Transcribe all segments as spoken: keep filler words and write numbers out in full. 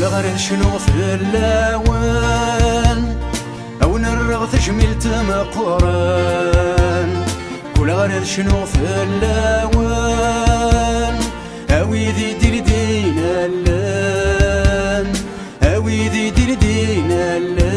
كل غير شنو في اللون او نرغ تجميل تمقران كل غير شنو في اللون اوي ذي دير دينا اللون اوي ذي دير دينا اللون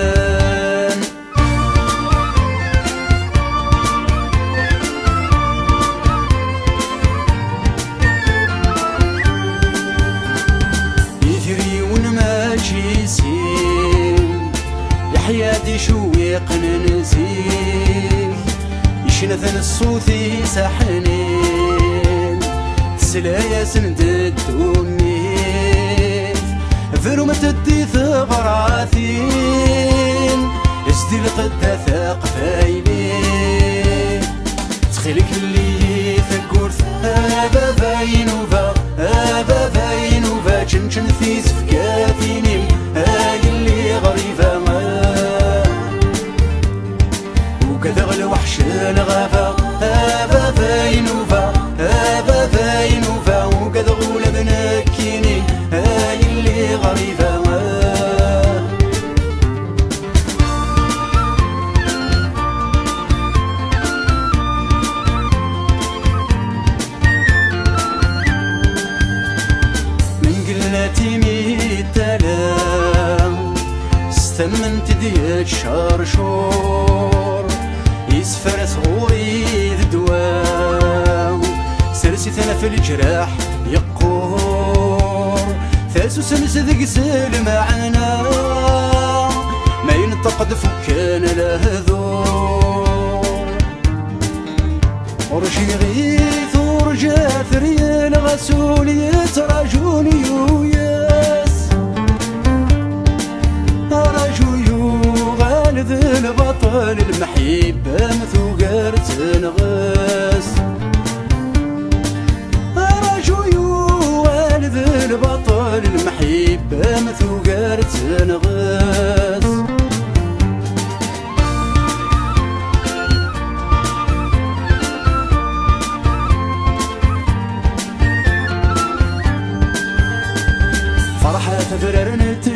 حياتي شويق ننزيل يشنثن الصوتي ساحنين تسلايا سند الدوميت ذرو متدي ثغراثين ازدي القدة ثاق فايلين تخيلك اللي ثقور ثابا فاينوفا ابا فاينوفا شنشن في زفكاثيني هاي اللي غريبة وحش الغابة هابا فاينوفا هابا فاينوفا وقد غولة بنكيني هاي اللي غريبة من قلتي ميت تلام استمنت ديك شرشور يسفر صغوري ذدواو سرسي ثنا في الجراح يقور ثاسو سنس ذقسل معنا ما ينتقد فكان لهذور ورشي غيث ورجا ثري الغسول يتراجوني وياس رجو غالذ البطل المحبة مثوقر تنغس رجو غالذ البطل المحبة مثوقر تنغس فرحة تبرر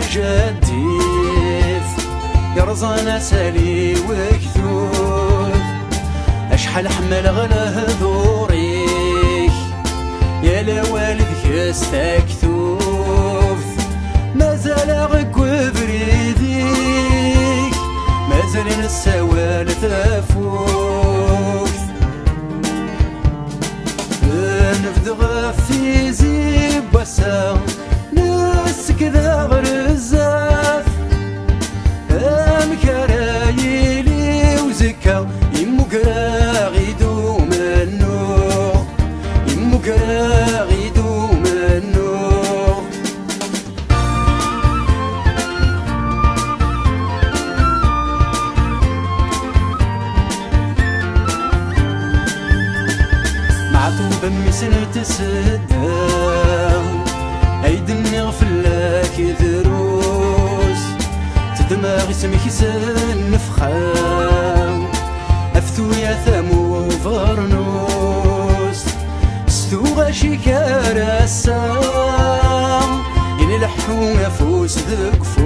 نتجديث يرزانا سالي وكثوث اشحال حمل غلا هذوريك يا لوالدك استكثوث مازال غك وبريديك مازال نسوال ثافوث نفد غفي زيب وسا نسك ذا غرزاف مكرايلي وزكا يمو قراغيدو منو يمو قراغيدو منو معطوب امي سنة تسدام ايدني غفلاك ذروس دماغي سميك سن نفخام افتو يا ثمو فرنوس ستو غاشي كارسام يني لحو نفوس ذك